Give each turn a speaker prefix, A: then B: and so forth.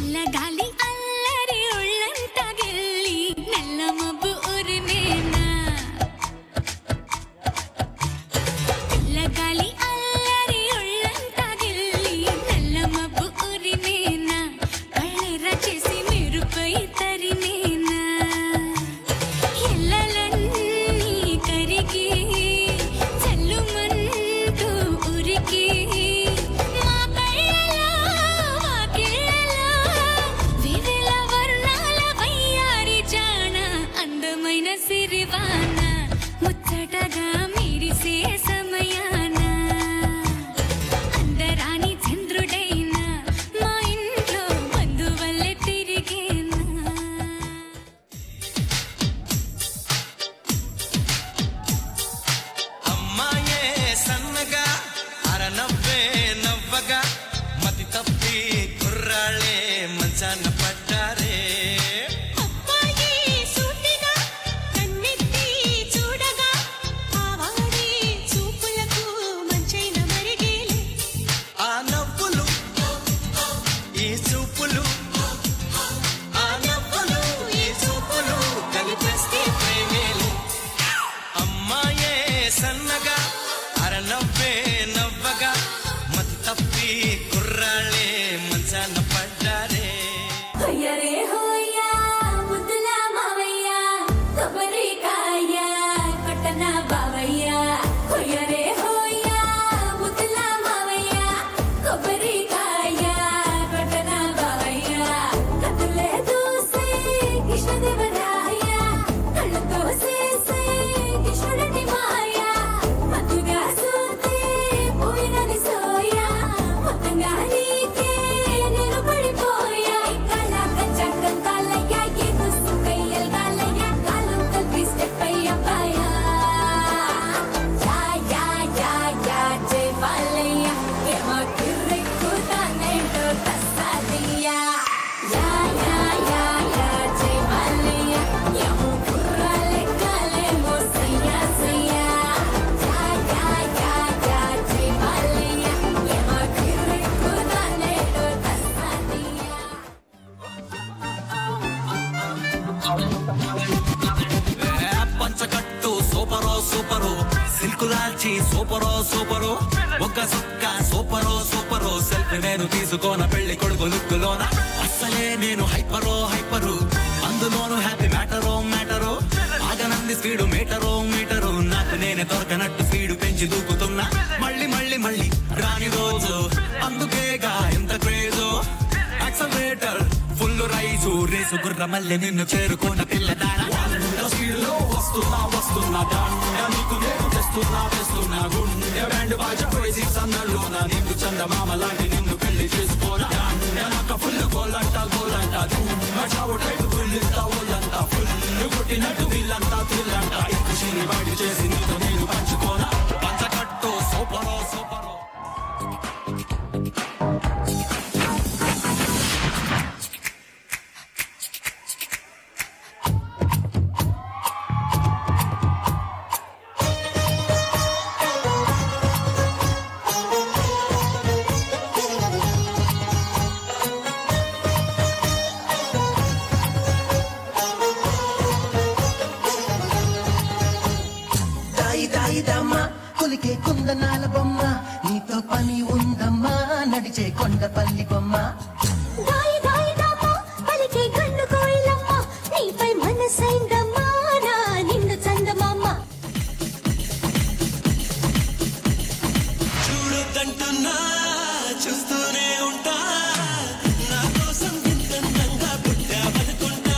A: పంచకట్టు సూపరో సూపరో సిల్కులాల్చి సూపరో సూపరో ఒక్క సుక్క సూపరో సూపరో సెల్ఫీ నేను తీసుకోన పెళ్లి కొడుకు లుక్కులోన అస్సలే నేను హైపరో హైపరు అందులోను హ్యాపీ మ్యాటరో మ్యాటరో ఆగనంది స్పీడు మీటరో మీటరు నాకు నేనే దొరకనట్టు స్పీడు పెంచి దూకుతున్నా మళ్ళీ మళ్ళీ మళ్ళీ రాని రోజు అందుకేగా ఎంత క్రేజో యాక్సలరేటర్ ఫుల్ రైజు రేసు గుర్ర మళ్ళీ నిన్ను చేరుకోన పిల్లదాన వస్తున్నా వస్తున్నా నీకు నేను తెస్తున్నా తెస్తున్నా గుండె బ్యాండ్ బాజా క్రేజీ సందర్లోన నీకు చందమామ లాంటి నిన్ను పెళ్లి చేసుకోనా నాకు ఫుల్ గోలంట గోలంట టైపు గుళ్ళంతా ఒళ్ళంతా ఫుల్ కొట్టినట్టు వీళ్ళంతా తుల్లంట ఖుషిని బయట చేసి నీతో నేను పంచుకోనా పంచకట్టు సూపరో సూపరో
B: కొలికే కుందనాల బొమ్మ నీతో పని ఉందమ్మా నడిచే కొండపల్లి బొమ్మ పలికే గన్ను కోయిలమ్మ నీపై మనసైందమ్మా నా నిన్ను చందమామ
A: చూడొద్దంటున్నా చూస్తూనే ఉంటా నా కోసం ఇంతంగా పుట్టావనుకుంటా